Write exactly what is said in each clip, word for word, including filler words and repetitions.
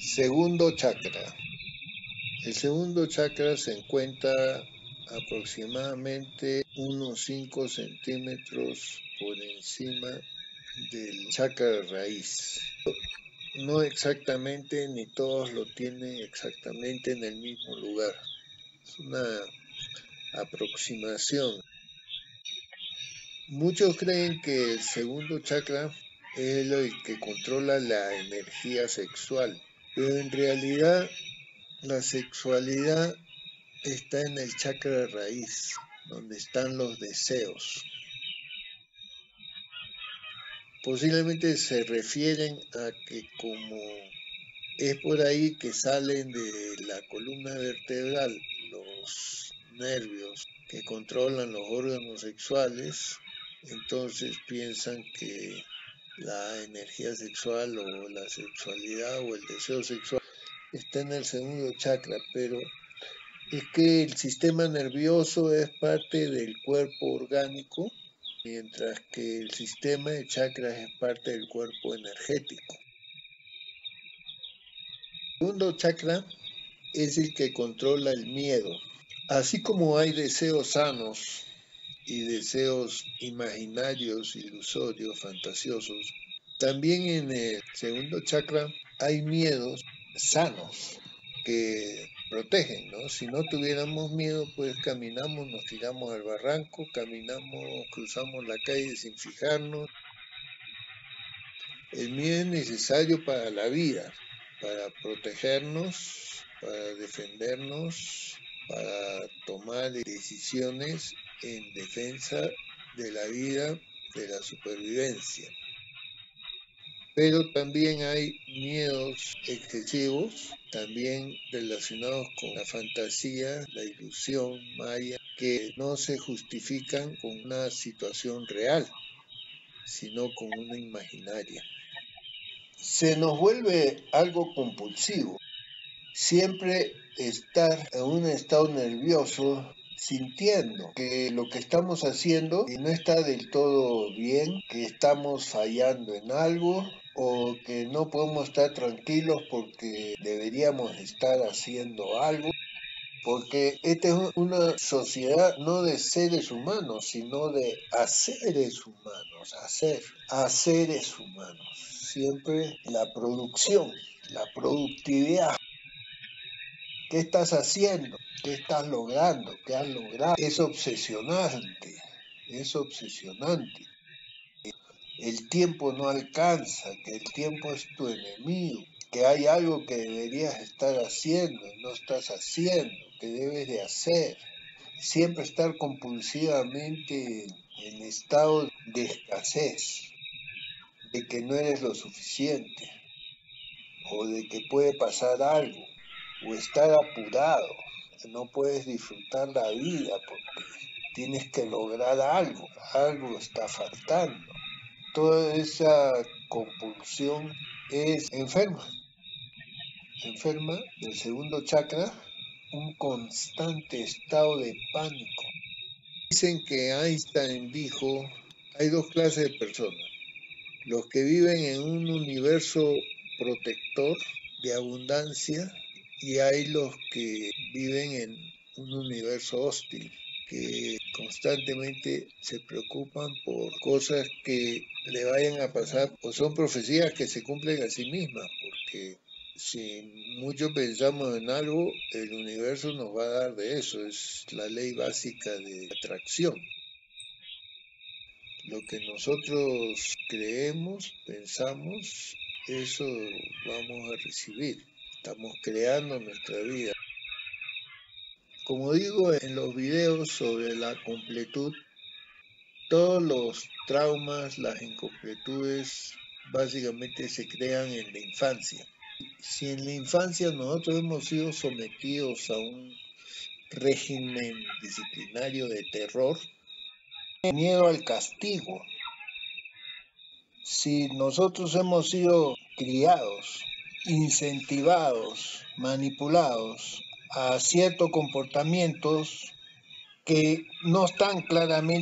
Segundo chakra. El segundo chakra se encuentra aproximadamente unos cinco centímetros por encima del chakra raíz. No exactamente, ni todos lo tienen exactamente en el mismo lugar. Es una aproximación. Muchos creen que el segundo chakra es el que controla la energía sexual, pero en realidad la sexualidad está en el chakra raíz, donde están los deseos. Posiblemente se refieren a que como es por ahí que salen de la columna vertebral los nervios que controlan los órganos sexuales, entonces piensan que la energía sexual o la sexualidad o el deseo sexual está en el segundo chakra, pero es que el sistema nervioso es parte del cuerpo orgánico, mientras que el sistema de chakras es parte del cuerpo energético. El segundo chakra es el que controla el miedo. Así como hay deseos sanos y deseos imaginarios, ilusorios, fantasiosos, también en el segundo chakra hay miedos sanos que protegen, ¿no? Si no tuviéramos miedo, pues caminamos, nos tiramos al barranco, caminamos, cruzamos la calle sin fijarnos. El miedo es necesario para la vida, para protegernos, para defendernos, para tomar decisiones en defensa de la vida, de la supervivencia. Pero también hay miedos excesivos, también relacionados con la fantasía, la ilusión maya, que no se justifican con una situación real, sino con una imaginaria. Se nos vuelve algo compulsivo. Siempre estar en un estado nervioso, sintiendo que lo que estamos haciendo no está del todo bien, que estamos fallando en algo o que no podemos estar tranquilos porque deberíamos estar haciendo algo. Porque esta es una sociedad no de seres humanos, sino de haceres humanos, hacer, haceres humanos. Siempre la producción, la productividad. ¿Qué estás haciendo? ¿Qué estás logrando? ¿Qué has logrado? Es obsesionante, es obsesionante. El tiempo no alcanza, que el tiempo es tu enemigo, que hay algo que deberías estar haciendo y no estás haciendo, que debes de hacer. Siempre estar compulsivamente en estado de escasez, de que no eres lo suficiente, o de que puede pasar algo, o estar apurado, que no puedes disfrutar la vida porque tienes que lograr algo, algo está faltando. Toda esa compulsión es enferma, enferma del segundo chakra, un constante estado de pánico. Dicen que Einstein dijo, hay dos clases de personas, los que viven en un universo protector de abundancia y hay los que viven en un universo hostil, que constantemente se preocupan por cosas que le vayan a pasar o son profecías que se cumplen a sí mismas, porque si mucho pensamos en algo, el universo nos va a dar de eso, es la ley básica de atracción. Lo que nosotros creemos, pensamos, eso vamos a recibir. Estamos creando nuestra vida. Como digo en los videos sobre la completud, todos los traumas, las incompletudes, básicamente se crean en la infancia. Si en la infancia nosotros hemos sido sometidos a un régimen disciplinario de terror, miedo al castigo, si nosotros hemos sido criados, incentivados, manipulados a ciertos comportamientos que no están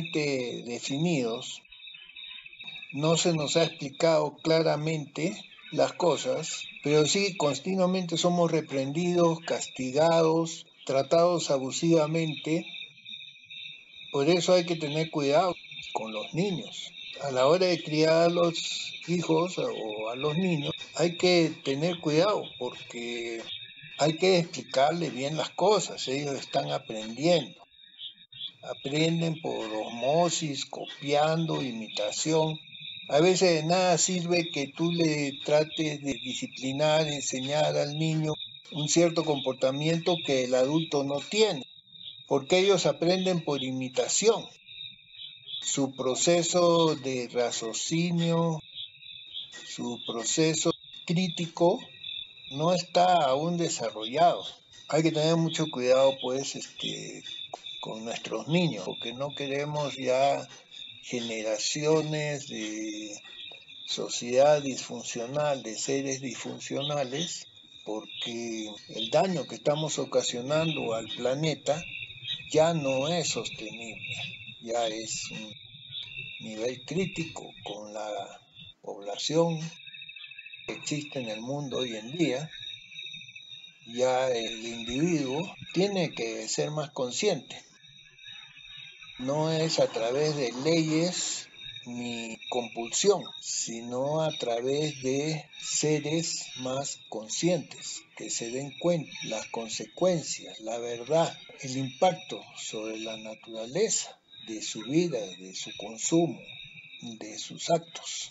claramente definidos, no se nos ha explicado claramente las cosas, pero sí continuamente somos reprendidos, castigados, tratados abusivamente. Por eso hay que tener cuidado con los niños. A la hora de criar a los hijos o a los niños, hay que tener cuidado porque hay que explicarle bien las cosas. Ellos están aprendiendo. Aprenden por osmosis, copiando, imitación. A veces de nada sirve que tú le trates de disciplinar, enseñar al niño un cierto comportamiento que el adulto no tiene, porque ellos aprenden por imitación. Su proceso de raciocinio, su proceso crítico no está aún desarrollado. Hay que tener mucho cuidado, pues, este, con nuestros niños, porque no queremos ya generaciones de sociedad disfuncional, de seres disfuncionales, porque el daño que estamos ocasionando al planeta ya no es sostenible, ya es un nivel crítico con la población que existe en el mundo hoy en día. Ya el individuo tiene que ser más consciente. No es a través de leyes ni compulsión, sino a través de seres más conscientes, que se den cuenta las consecuencias, la verdad, el impacto sobre la naturaleza de su vida, de su consumo, de sus actos.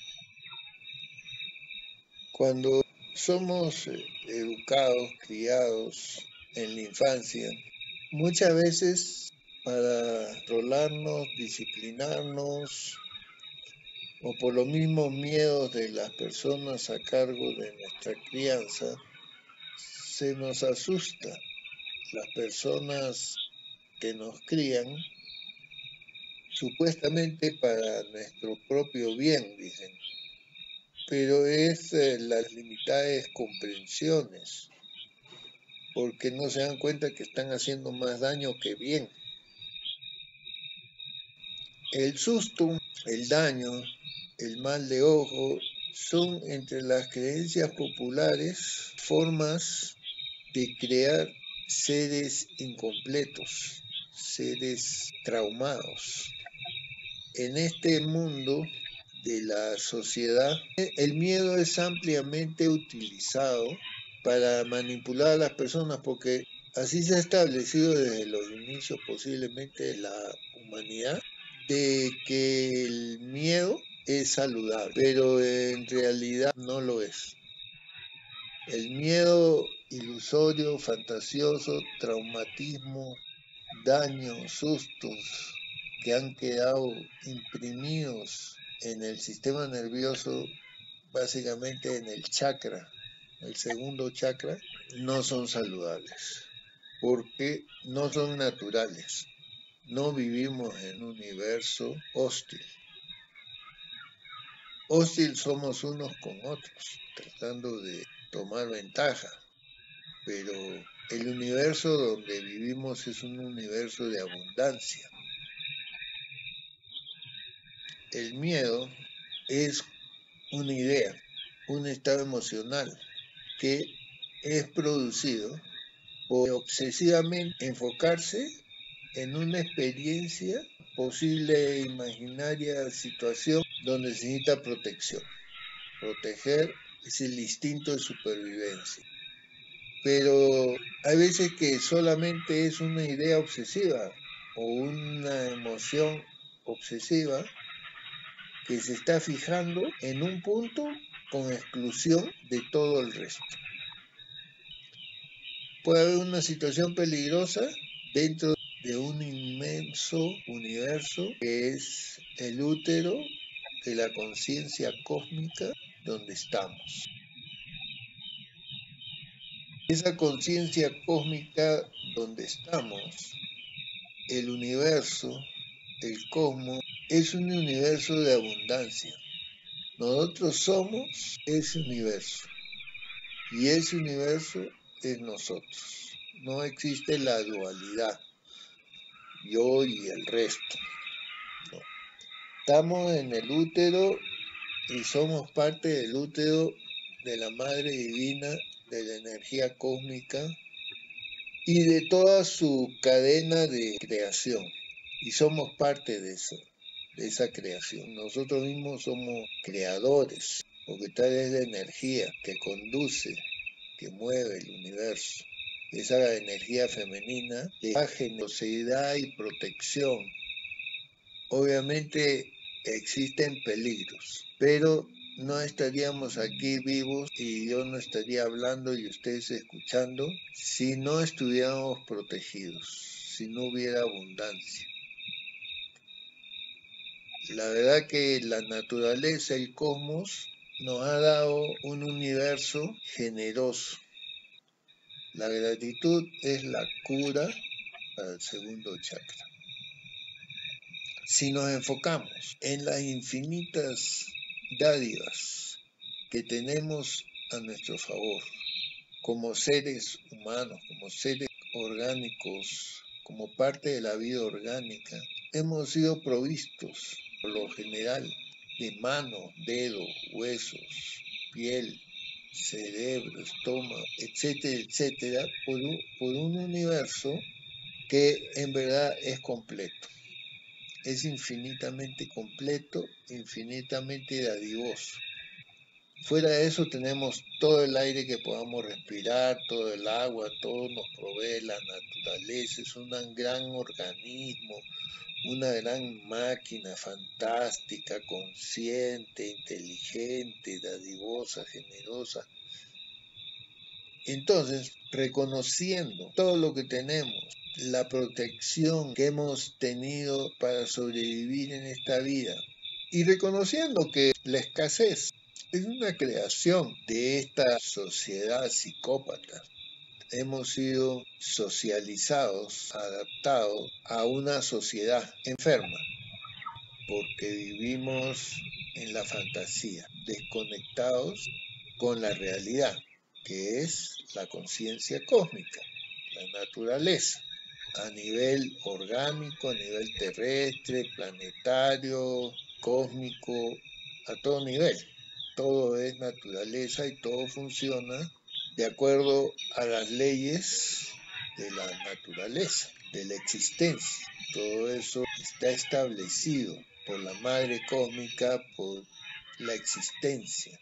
Cuando somos educados, criados en la infancia, muchas veces para controlarnos, disciplinarnos, o por los mismos miedos de las personas a cargo de nuestra crianza, se nos asusta. Las personas que nos crían, supuestamente para nuestro propio bien, dicen, pero es eh, las limitadas comprensiones, porque no se dan cuenta que están haciendo más daño que bien. El susto, el daño, el mal de ojo son entre las creencias populares formas de crear seres incompletos, seres traumados. En este mundo de la sociedad, el miedo es ampliamente utilizado para manipular a las personas porque así se ha establecido desde los inicios posiblemente de la humanidad, de que el miedo es saludable, pero en realidad no lo es. El miedo ilusorio, fantasioso, traumatismo, daños, sustos que han quedado imprimidos en el sistema nervioso, básicamente en el chakra, el segundo chakra, no son saludables, porque no son naturales. No vivimos en un universo hostil. Hostil somos unos con otros, tratando de tomar ventaja, pero el universo donde vivimos es un universo de abundancia. El miedo es una idea, un estado emocional que es producido por obsesivamente enfocarse en una experiencia posible e imaginaria situación donde se necesita protección. Proteger es el instinto de supervivencia. Pero hay veces que solamente es una idea obsesiva o una emoción obsesiva que se está fijando en un punto con exclusión de todo el resto. Puede haber una situación peligrosa dentro de un inmenso universo que es el útero de la conciencia cósmica donde estamos. Esa conciencia cósmica donde estamos, el universo, el cosmos, es un universo de abundancia. Nosotros somos ese universo y ese universo es nosotros. No existe la dualidad, yo y el resto. No. Estamos en el útero y somos parte del útero de la Madre Divina, de la energía cósmica y de toda su cadena de creación. Y somos parte de eso, de esa creación. Nosotros mismos somos creadores, porque tal es la energía que conduce, que mueve el universo. Esa energía femenina de generosidad y protección. Obviamente existen peligros, pero no estaríamos aquí vivos y yo no estaría hablando y ustedes escuchando si no estuviéramos protegidos, si no hubiera abundancia. La verdad que la naturaleza, el cosmos, nos ha dado un universo generoso. La gratitud es la cura para el segundo chakra. Si nos enfocamos en las infinitas dádivas que tenemos a nuestro favor, como seres humanos, como seres orgánicos, como parte de la vida orgánica, hemos sido provistos, por lo general, de manos, dedos, huesos, piel, cerebro, estómago, etcétera, etcétera, por un, por un universo que en verdad es completo. Es infinitamente completo, infinitamente dadivoso. Fuera de eso tenemos todo el aire que podamos respirar, todo el agua, todo nos provee la naturaleza, es un gran organismo, una gran máquina fantástica, consciente, inteligente, dadivosa, generosa. Entonces, reconociendo todo lo que tenemos, la protección que hemos tenido para sobrevivir en esta vida, y reconociendo que la escasez es una creación de esta sociedad psicópata. Hemos sido socializados, adaptados a una sociedad enferma, porque vivimos en la fantasía, desconectados con la realidad, que es la conciencia cósmica, la naturaleza, a nivel orgánico, a nivel terrestre, planetario, cósmico, a todo nivel. Todo es naturaleza y todo funciona de acuerdo a las leyes de la naturaleza, de la existencia. Todo eso está establecido por la Madre Cósmica, por la existencia.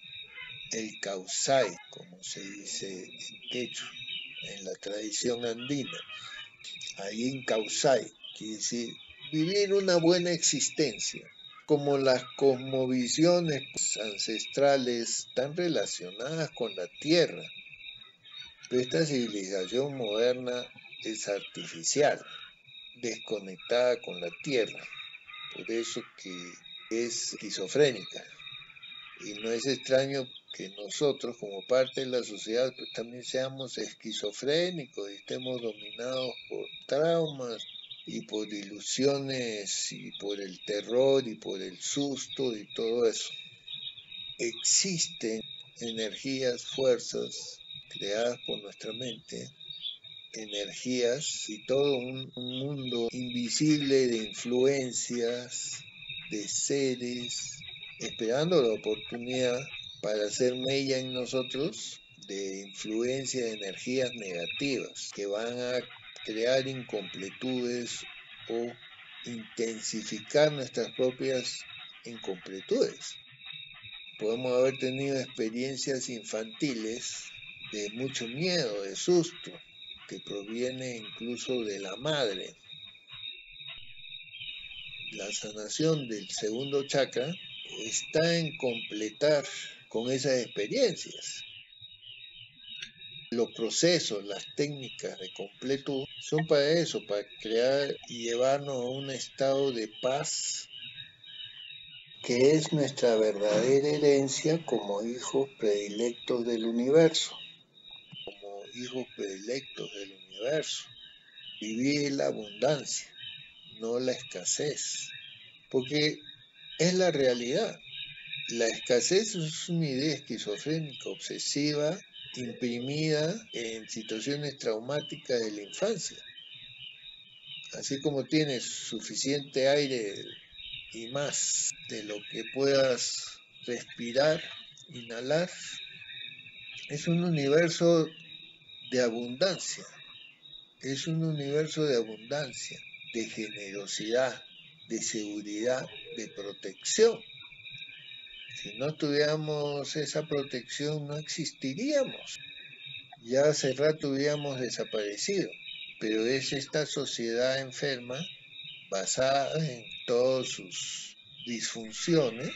El causai, como se dice en quechua, en la tradición andina. Ahí en causai, quiere decir vivir una buena existencia. Como las cosmovisiones ancestrales están relacionadas con la tierra, pero esta civilización moderna es artificial, desconectada con la tierra, por eso que es esquizofrénica. Y no es extraño que nosotros, como parte de la sociedad, pues también seamos esquizofrénicos y estemos dominados por traumas y por ilusiones y por el terror y por el susto y todo eso. Existen energías, fuerzas creadas por nuestra mente, energías y todo un, un mundo invisible de influencias, de seres, esperando la oportunidad para hacer mella en nosotros de influencia de energías negativas que van a crear incompletudes o intensificar nuestras propias incompletudes. Podemos haber tenido experiencias infantiles de mucho miedo, de susto, que proviene incluso de la madre. La sanación del segundo chakra está en completar con esas experiencias. Los procesos, las técnicas de completud son para eso, para crear y llevarnos a un estado de paz que es nuestra verdadera herencia como hijos predilectos del universo, como hijos predilectos del universo. Vivir la abundancia, no la escasez, porque es la realidad. La escasez es una idea esquizofrénica, obsesiva, imprimida en situaciones traumáticas de la infancia. Así como tienes suficiente aire y más de lo que puedas respirar, inhalar, es un universo de abundancia, es un universo de abundancia, de generosidad, de seguridad, de protección. Si no tuviéramos esa protección, no existiríamos. Ya hace rato hubiéramos desaparecido. Pero es esta sociedad enferma, basada en todas sus disfunciones,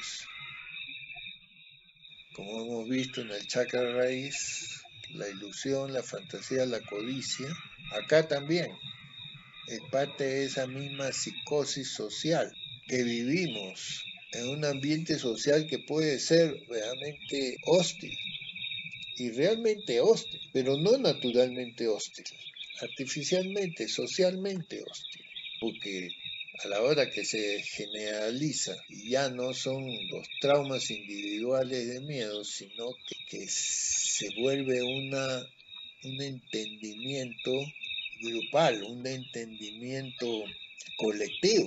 como hemos visto en el chakra raíz, la ilusión, la fantasía, la codicia. Acá también es parte de esa misma psicosis social que vivimos en un ambiente social que puede ser realmente hostil, y realmente hostil, pero no naturalmente hostil, artificialmente, socialmente hostil, porque a la hora que se generaliza y ya no son los traumas individuales de miedo, sino que, que se vuelve una, un entendimiento grupal, un entendimiento colectivo.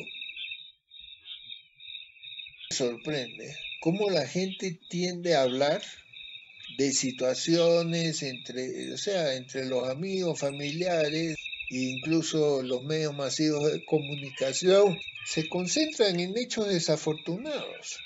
Me sorprende cómo la gente tiende a hablar de situaciones entre, o sea, entre los amigos, familiares e incluso los medios masivos de comunicación, se concentran en hechos desafortunados.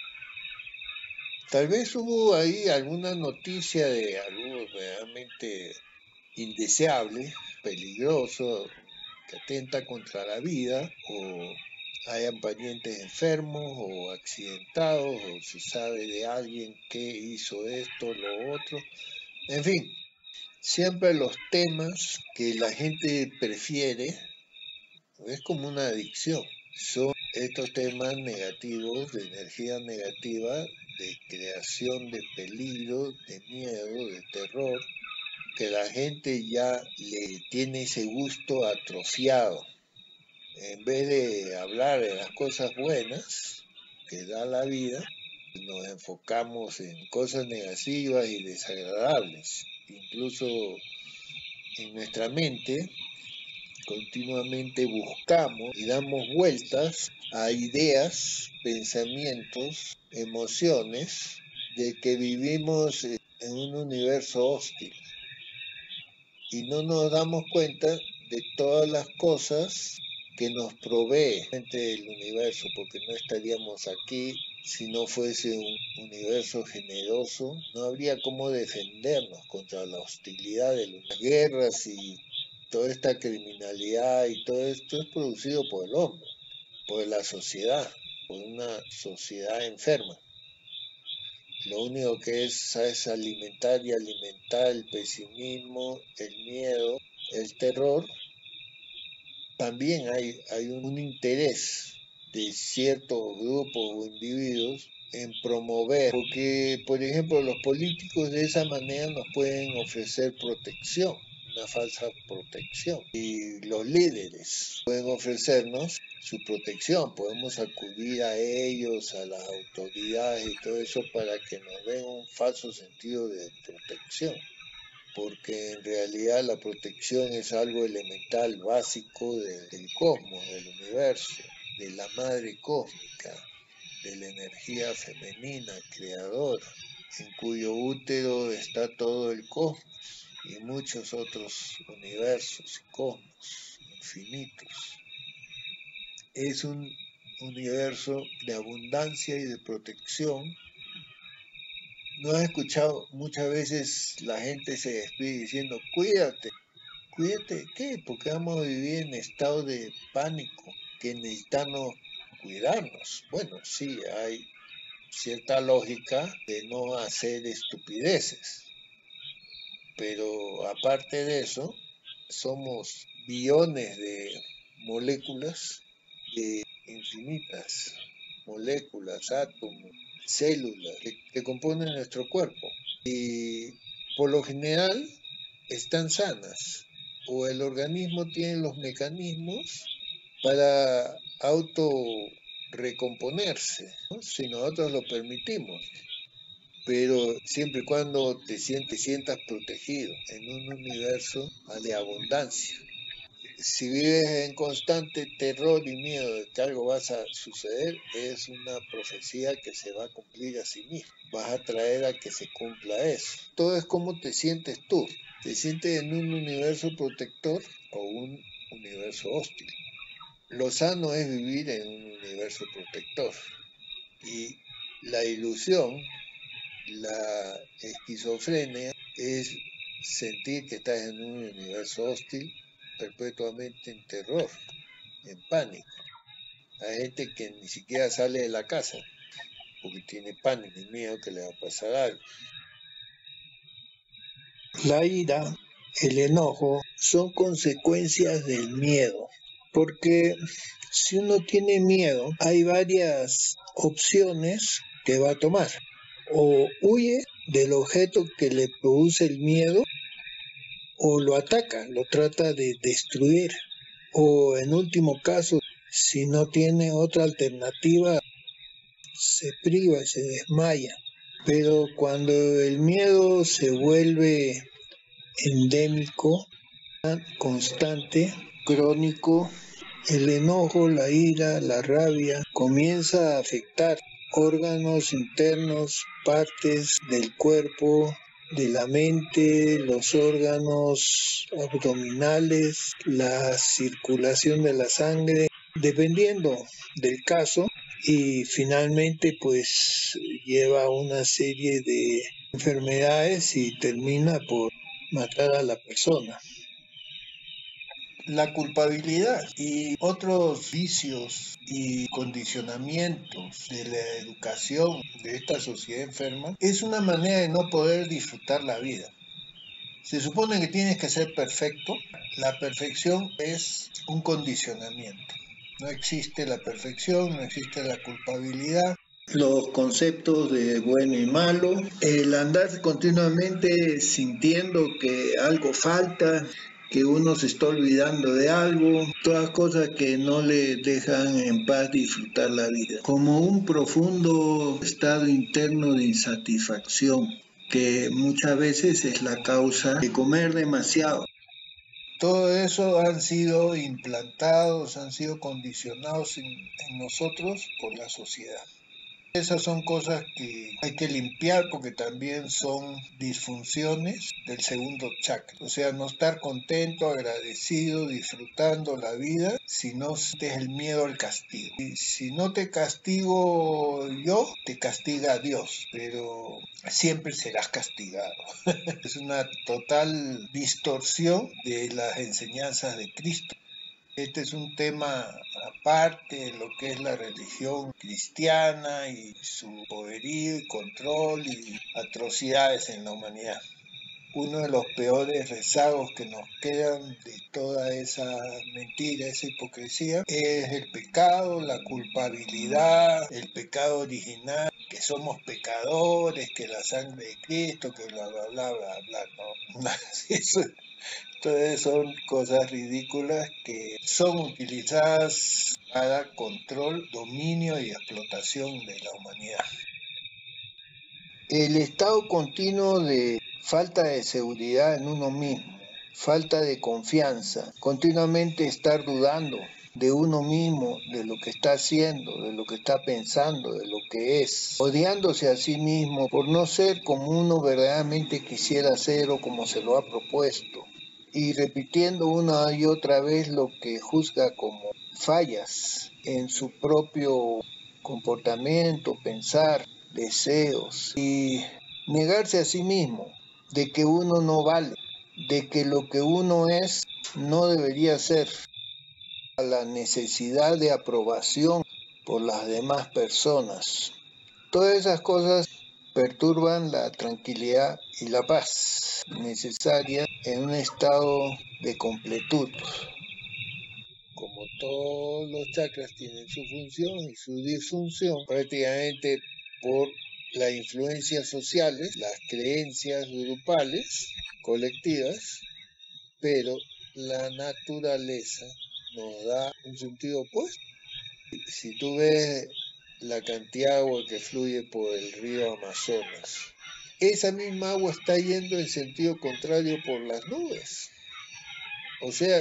Tal vez hubo ahí alguna noticia de algo realmente indeseable, peligroso, que atenta contra la vida, o hayan parientes enfermos o accidentados, o se sabe de alguien que hizo esto, lo otro. En fin, siempre los temas que la gente prefiere, es como una adicción, son estos temas negativos, de energía negativa, de creación de peligro, de miedo, de terror, que la gente ya le tiene ese gusto atrofiado. En vez de hablar de las cosas buenas que da la vida, nos enfocamos en cosas negativas y desagradables. Incluso en nuestra mente continuamente buscamos y damos vueltas a ideas, pensamientos, emociones de que vivimos en un universo hostil y no nos damos cuenta de todas las cosas que nos provee el universo, porque no estaríamos aquí si no fuese un universo generoso. No habría cómo defendernos contra la hostilidad de las guerras, y toda esta criminalidad y todo esto es producido por el hombre, por la sociedad, por una sociedad enferma. Lo único que es, es alimentar y alimentar el pesimismo, el miedo, el terror. También hay, hay un interés de ciertos grupos o individuos en promover, porque por ejemplo los políticos de esa manera nos pueden ofrecer protección, una falsa protección, y los líderes pueden ofrecernos su protección, podemos acudir a ellos, a las autoridades y todo eso para que nos den un falso sentido de protección, porque en realidad la protección es algo elemental, básico de, del cosmos, del universo, de la madre cósmica, de la energía femenina creadora, en cuyo útero está todo el cosmos y muchos otros universos y cosmos infinitos. Es un universo de abundancia y de protección. ¿No has escuchado muchas veces la gente se despide diciendo cuídate? ¿Cuídate qué? Porque vamos a vivir en estado de pánico, que necesitamos cuidarnos. Bueno, sí, hay cierta lógica de no hacer estupideces, pero aparte de eso, somos billones de moléculas, de infinitas moléculas, átomos, células que, que componen nuestro cuerpo, y por lo general están sanas, o el organismo tiene los mecanismos para auto recomponerse, ¿no? Si nosotros lo permitimos, pero siempre y cuando te sientes, sientas protegido en un universo de abundancia. si vives en constante terror y miedo de que algo va a suceder, es una profecía que se va a cumplir a sí misma. Vas a traer a que se cumpla eso. Todo es como te sientes tú. ¿Te sientes en un universo protector o un universo hostil? Lo sano es vivir en un universo protector. Y la ilusión, la esquizofrenia, es sentir que estás en un universo hostil perpetuamente en terror, en pánico. Hay gente que ni siquiera sale de la casa porque tiene pánico y miedo que le va a pasar algo. La ira, el enojo, son consecuencias del miedo, porque si uno tiene miedo, hay varias opciones que va a tomar. O huye del objeto que le produce el miedo, o lo ataca, lo trata de destruir, o en último caso, si no tiene otra alternativa, se priva, se desmaya. Pero cuando el miedo se vuelve endémico, constante, crónico, el enojo, la ira, la rabia comienza a afectar órganos internos, partes del cuerpo, de la mente, los órganos abdominales, la circulación de la sangre, dependiendo del caso, y finalmente pues lleva a una serie de enfermedades y termina por matar a la persona. La culpabilidad y otros vicios y condicionamientos de la educación de esta sociedad enferma es una manera de no poder disfrutar la vida. Se supone que tienes que ser perfecto. La perfección es un condicionamiento. No existe la perfección, no existe la culpabilidad. Los conceptos de bueno y malo, el andar continuamente sintiendo que algo falta, que uno se está olvidando de algo, todas cosas que no le dejan en paz disfrutar la vida. Como un profundo estado interno de insatisfacción, que muchas veces es la causa de comer demasiado. Todo eso han sido implantados, han sido condicionados en, en nosotros por la sociedad. Esas son cosas que hay que limpiar porque también son disfunciones del segundo chakra. O sea, no estar contento, agradecido, disfrutando la vida, sino es el miedo al castigo. Y si no te castigo yo, te castiga Dios, pero siempre serás castigado. Es una total distorsión de las enseñanzas de Cristo. Este es un tema aparte de lo que es la religión cristiana y su poderío y control y atrocidades en la humanidad. Uno de los peores rezagos que nos quedan de toda esa mentira, esa hipocresía, es el pecado, la culpabilidad, el pecado original, que somos pecadores, que la sangre de Cristo, que bla, bla, bla, bla, bla, no. Eso, Entonces son cosas ridículas que son utilizadas para control, dominio y explotación de la humanidad. El estado continuo de falta de seguridad en uno mismo, falta de confianza, continuamente estar dudando de uno mismo, de lo que está haciendo, de lo que está pensando, de lo que es, odiándose a sí mismo por no ser como uno verdaderamente quisiera ser o como se lo ha propuesto, y repitiendo una y otra vez lo que juzga como fallas en su propio comportamiento, pensar, deseos, y negarse a sí mismo de que uno no vale, de que lo que uno es no debería ser, a la necesidad de aprobación por las demás personas. Todas esas cosas perturban la tranquilidad y la paz necesaria en un estado de completud. Como todos los chakras tienen su función y su disfunción, prácticamente por las influencias sociales, las creencias grupales, colectivas, pero la naturaleza nos da un sentido opuesto. Si tú ves la cantidad de agua que fluye por el río Amazonas, esa misma agua está yendo en sentido contrario por las nubes. O sea,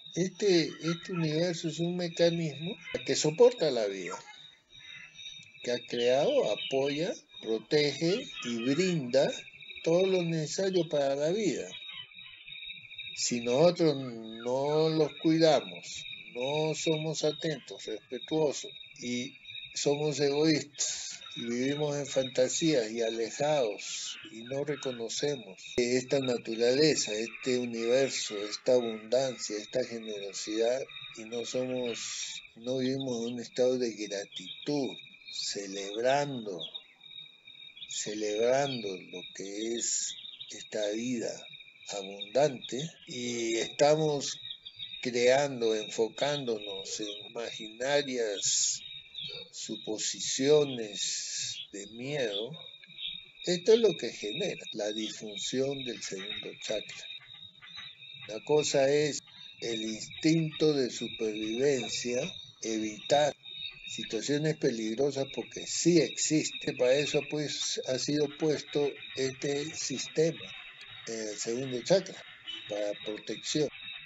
Este, este universo es un mecanismo que soporta la vida, que ha creado, apoya, protege y brinda todo lo necesario para la vida. Si nosotros no los cuidamos, no somos atentos, respetuosos y somos egoístas y vivimos en fantasías y alejados y no reconocemos esta naturaleza, este universo, esta abundancia, esta generosidad y no somos, no vivimos en un estado de gratitud, celebrando, celebrando lo que es esta vida abundante y estamos creando, enfocándonos en imaginarias suposiciones de miedo, esto es lo que genera la disfunción del segundo chakra. La cosa es el instinto de supervivencia, evitar situaciones peligrosas porque sí existe, para eso pues ha sido puesto este sistema en el segundo chakra, para protección.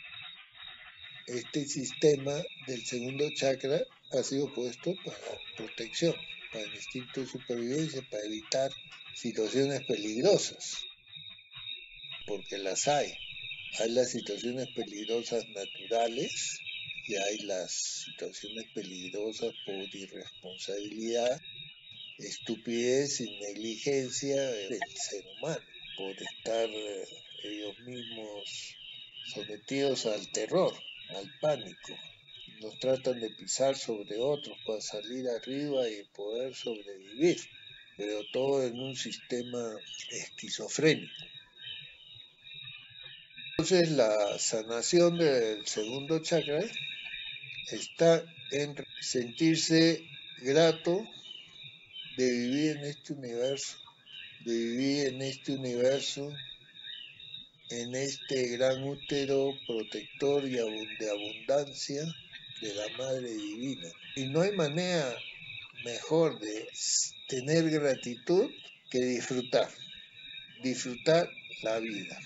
Este sistema del segundo chakra ha sido puesto para protección, para el instinto de supervivencia, para evitar situaciones peligrosas, porque las hay. Hay las situaciones peligrosas naturales y hay las situaciones peligrosas por irresponsabilidad, estupidez y negligencia del ser humano, por estar ellos mismos sometidos al terror, al pánico. Nos tratan de pisar sobre otros para salir arriba y poder sobrevivir, pero todo en un sistema esquizofrénico. Entonces la sanación del segundo chakra está en sentirse grato de vivir en este universo, de vivir en este universo, en este gran útero protector y de abundancia de la Madre Divina. Y no hay manera mejor de tener gratitud que disfrutar, disfrutar la vida,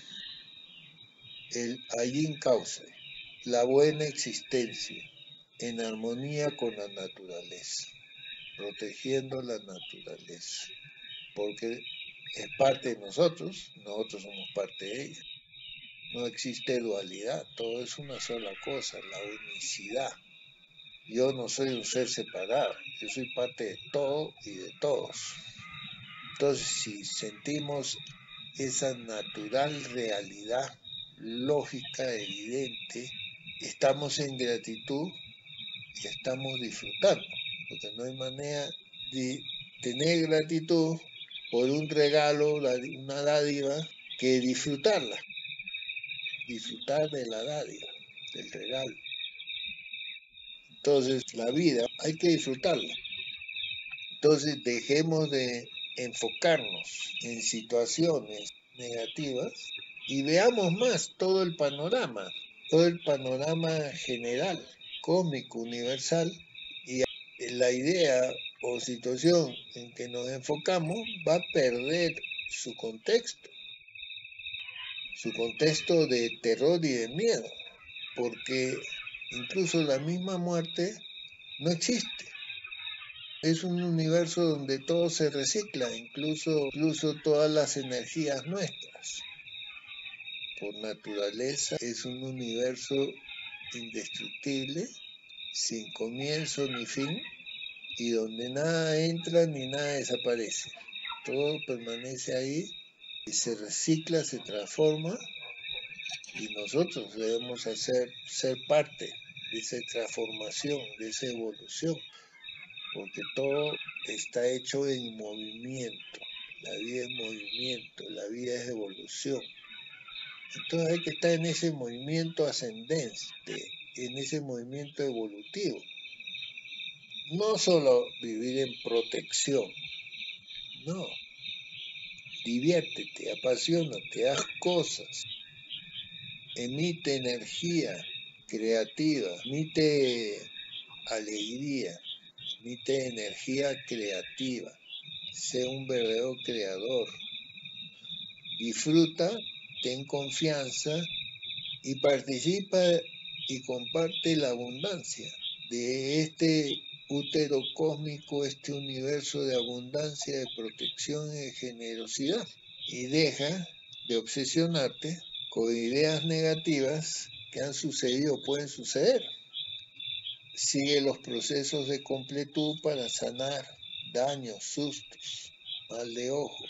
el allí causa, la buena existencia, en armonía con la naturaleza, protegiendo la naturaleza, porque es parte de nosotros, nosotros somos parte de ella. No existe dualidad, todo es una sola cosa, la unicidad. Yo no soy un ser separado, yo soy parte de todo y de todos. Entonces, si sentimos esa natural realidad lógica, evidente, estamos en gratitud y estamos disfrutando, porque no hay manera de tener gratitud por un regalo, una dádiva, que disfrutarla, disfrutar de la dádiva, del regalo. Entonces, la vida hay que disfrutarla. Entonces, dejemos de enfocarnos en situaciones negativas y veamos más todo el panorama, todo el panorama general, cósmico, universal, y la idea o situación en que nos enfocamos va a perder su contexto, su contexto de terror y de miedo, porque incluso la misma muerte no existe. Es un universo donde todo se recicla, incluso, incluso todas las energías nuestras. Por naturaleza es un universo indestructible, sin comienzo ni fin, y donde nada entra ni nada desaparece. Todo permanece ahí y se recicla, se transforma, y nosotros debemos hacer, ser parte de esa transformación, de esa evolución, porque todo está hecho en movimiento. La vida es movimiento, la vida es evolución. Entonces hay que estar en ese movimiento ascendente, en ese movimiento evolutivo. No solo vivir en protección, no. Diviértete, apasionate, haz cosas, emite energía creativa, emite alegría, emite energía creativa, sé un verdadero creador, disfruta, ten confianza y participa y comparte la abundancia de este útero cósmico, este universo de abundancia, de protección y de generosidad. Y deja de obsesionarte con ideas negativas que han sucedido o pueden suceder. Sigue los procesos de completud para sanar daños, sustos, mal de ojo.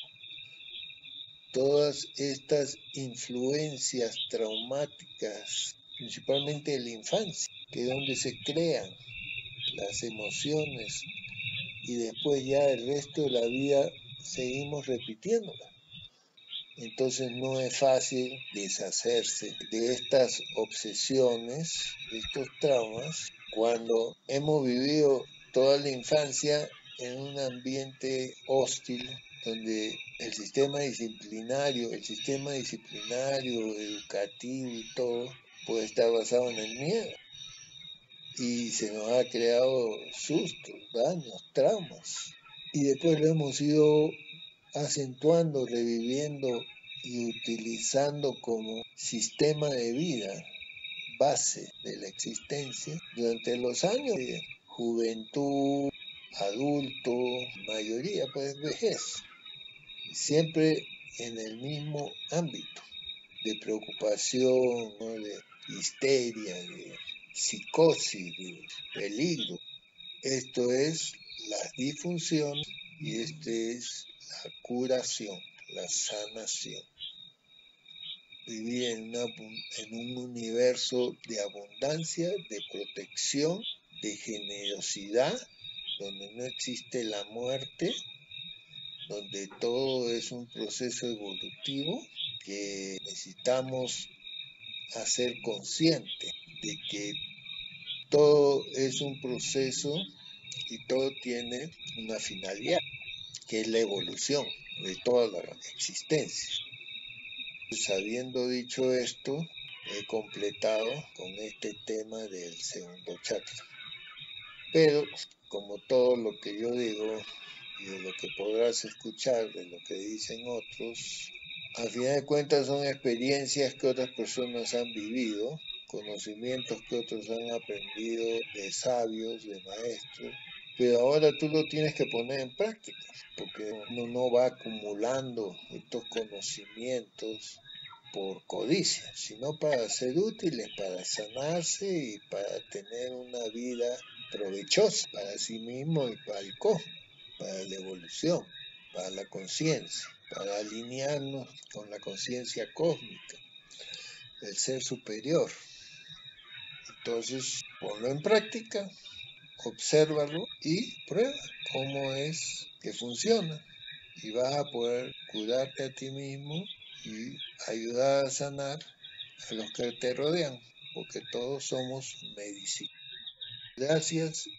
Todas estas influencias traumáticas, principalmente de la infancia, que es donde se crean las emociones y después ya el resto de la vida seguimos repitiéndolas. Entonces no es fácil deshacerse de estas obsesiones, de estos traumas, cuando hemos vivido toda la infancia en un ambiente hostil, donde el sistema disciplinario, el sistema disciplinario, educativo y todo, puede estar basado en el miedo. Y se nos ha creado sustos, daños, traumas. Y después lo hemos ido acentuando, reviviendo y utilizando como sistema de vida, base de la existencia, durante los años de juventud, adulto, mayoría, pues vejez, siempre en el mismo ámbito de preocupación, ¿no? De histeria, de psicosis, de peligro. Esto es la disfunción y este es la curación, la sanación. Vivir en, una, en un universo de abundancia, de protección, de generosidad, donde no existe la muerte, donde todo es un proceso evolutivo que necesitamos hacer consciente de que todo es un proceso y todo tiene una finalidad, que es la evolución de toda la existencia. Habiendo dicho esto, he completado con este tema del segundo chakra. Pero, como todo lo que yo digo y de lo que podrás escuchar, de lo que dicen otros, al final de cuentas son experiencias que otras personas han vivido, conocimientos que otros han aprendido de sabios, de maestros, pero ahora tú lo tienes que poner en práctica, porque uno no va acumulando estos conocimientos por codicia, sino para ser útiles, para sanarse y para tener una vida provechosa para sí mismo y para el cosmos, para la evolución, para la conciencia, para alinearnos con la conciencia cósmica, el ser superior. Entonces, ponlo en práctica, obsérvalo y prueba cómo es que funciona. Y vas a poder curarte a ti mismo y ayudar a sanar a los que te rodean, porque todos somos medicina. Gracias